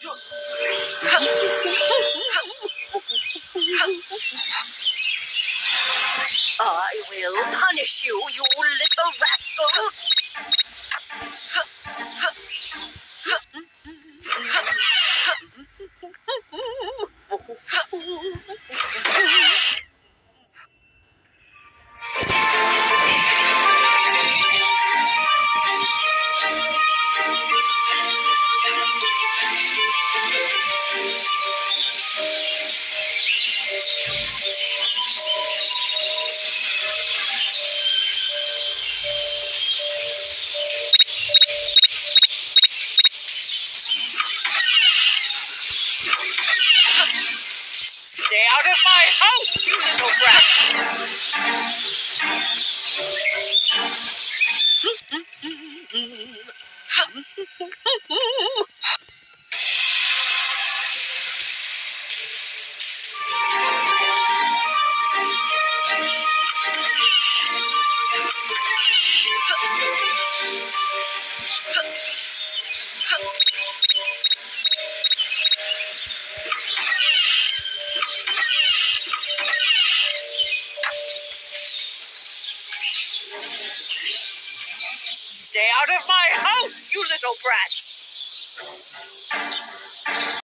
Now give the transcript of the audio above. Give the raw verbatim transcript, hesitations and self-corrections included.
I will punish you, you little rascals! Stay out of my house, you little brat! Stay out of my house, you little brat!